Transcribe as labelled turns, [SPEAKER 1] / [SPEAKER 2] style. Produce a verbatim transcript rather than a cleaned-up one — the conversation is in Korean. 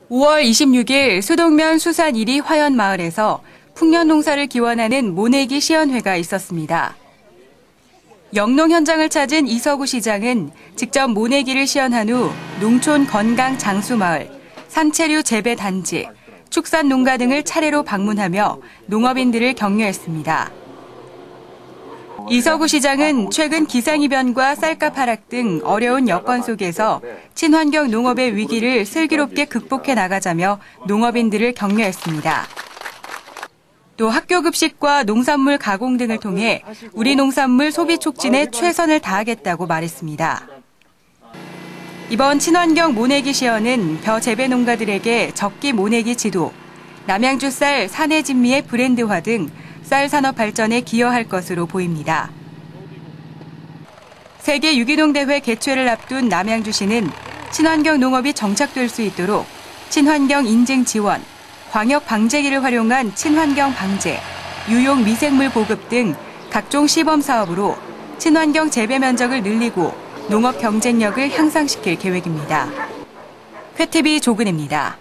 [SPEAKER 1] 오월 이십육일 수동면 수산 일 위 화연마을에서 풍년 농사를 기원하는 모내기 시연회가 있었습니다. 영농 현장을 찾은 이서구 시장은 직접 모내기를 시연한 후 농촌 건강 장수마을, 산채류 재배 단지, 축산 농가 등을 차례로 방문하며 농업인들을 격려했습니다. 이서구 시장은 최근 기상이변과 쌀값 하락 등 어려운 여건 속에서 친환경 농업의 위기를 슬기롭게 극복해 나가자며 농업인들을 격려했습니다. 또 학교 급식과 농산물 가공 등을 통해 우리 농산물 소비 촉진에 최선을 다하겠다고 말했습니다. 이번 친환경 모내기 시연은 벼 재배 농가들에게 적기 모내기 지도, 남양주 쌀 사내 진미의 브랜드화 등 쌀 산업 발전에 기여할 것으로 보입니다. 세계 유기농 대회 개최를 앞둔 남양주시는 친환경 농업이 정착될 수 있도록 친환경 인증 지원, 광역 방제기를 활용한 친환경 방제, 유용 미생물 보급 등 각종 시범 사업으로 친환경 재배 면적을 늘리고 농업 경쟁력을 향상시킬 계획입니다. 쾌티비 조근혜입니다.